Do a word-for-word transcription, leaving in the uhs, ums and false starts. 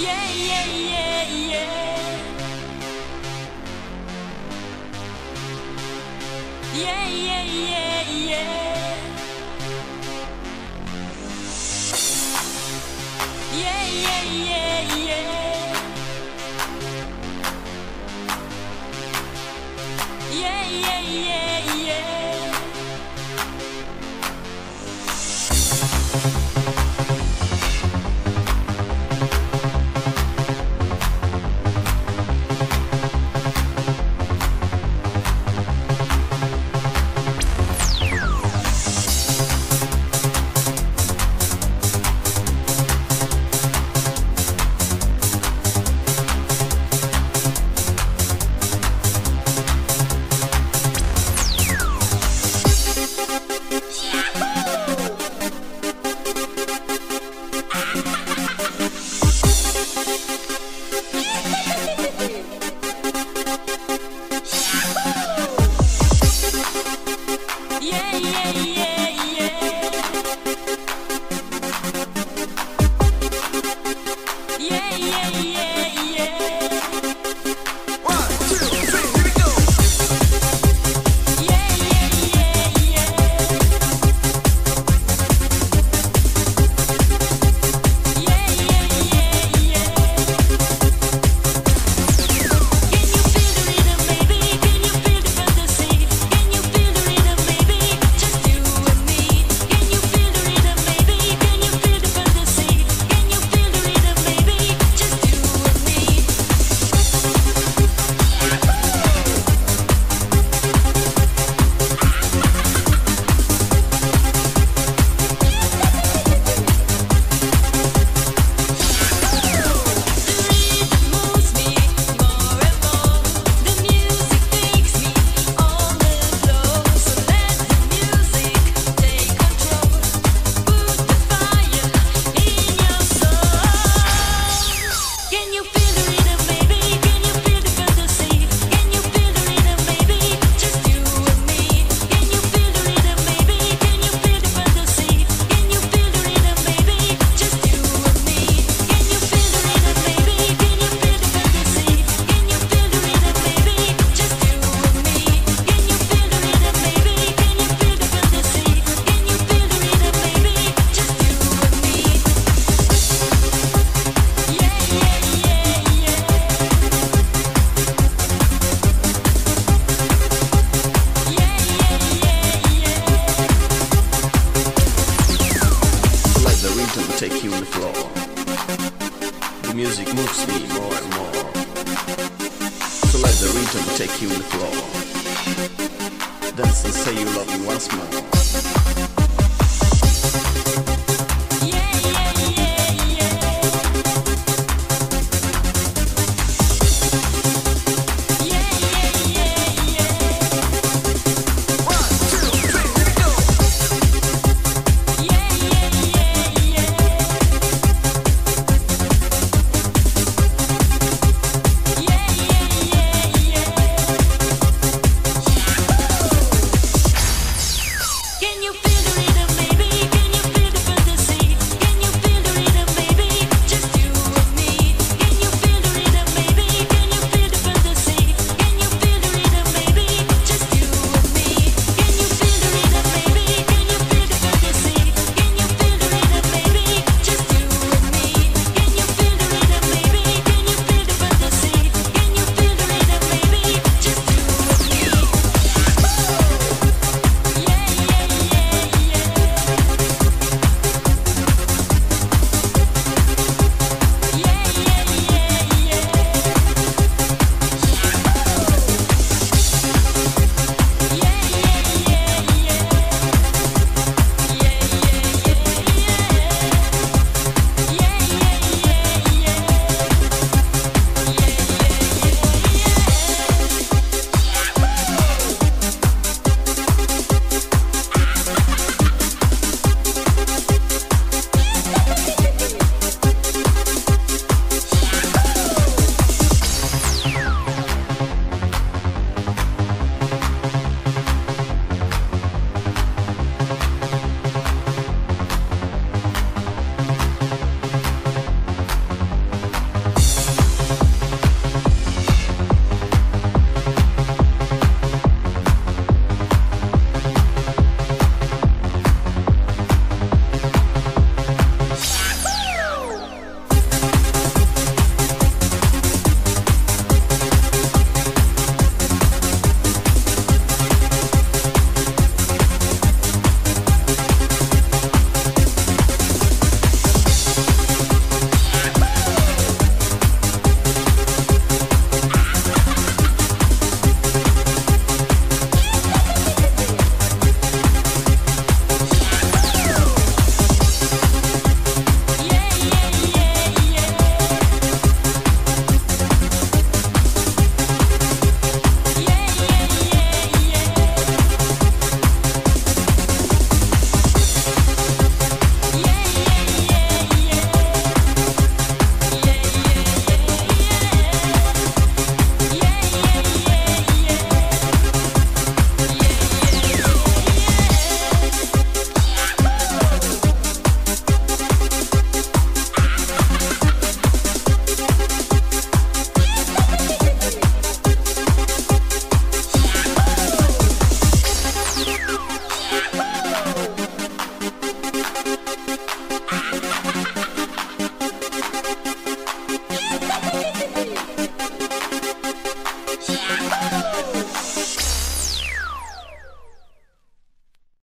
Yeah, yeah, yeah, yeah. Yeah, yeah, yeah, yeah. Yeah, yeah, yeah, yeah. Yeah, yeah, yeah, yeah. Yeah, yeah, yeah, yeah. Yeah, yeah, yeah, yeah. One, two, three, here we go. Yeah, yeah, yeah, yeah. Yeah, yeah, yeah, yeah. Can you feel the rhythm, baby? Can you feel the fantasy? Can you feel the rhythm, baby? Just you and me. Can you feel the rhythm, baby? Can you feel the fantasy? Can you feel the rhythm, baby? Just you and me. Moves me more and more. The music takes me on the floor. So let the music take control. Put the fire in your soul. Can you feel the rhythm, baby? Can you feel the fantasy? Can you feel the rhythm, baby? Just you and me. Can you feel the rhythm, baby? Can you feel the fantasy? Can you feel the rhythm, baby? Just you and me. Can you feel the rhythm, baby? Can you feel the fantasy? Can you feel the rhythm, baby? Just you and me. Can you feel the rhythm, baby? Can you feel the fantasy? Can you feel the rhythm, baby? Just you and me. Yeah, yeah, yeah, yeah. Yeah, yeah, yeah, yeah. Let the rhythm take you on the floor. The music moves me more and more. So let the rhythm take you on the floor. Dance and say you love me once more.